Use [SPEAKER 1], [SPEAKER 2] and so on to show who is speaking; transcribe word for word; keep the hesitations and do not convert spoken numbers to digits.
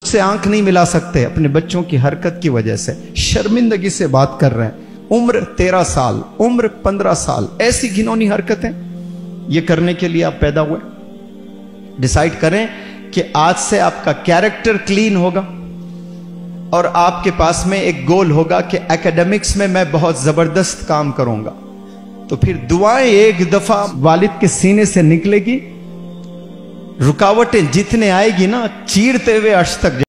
[SPEAKER 1] से आंख नहीं मिला सकते अपने बच्चों की हरकत की वजह से, शर्मिंदगी से बात कर रहे हैं। उम्र तेरह साल, उम्र पंद्रह साल, ऐसी घिनौनी हरकतें ये करने के लिए आप पैदा हुए। डिसाइड करें कि आज से आपका कैरेक्टर क्लीन होगा और आपके पास में एक गोल होगा कि एकेडमिक्स में मैं बहुत जबरदस्त काम करूंगा। तो फिर दुआएं एक दफा वालिद के सीने से निकलेगी, रुकावटें जितने आएगी ना चीरते हुए अर्श तक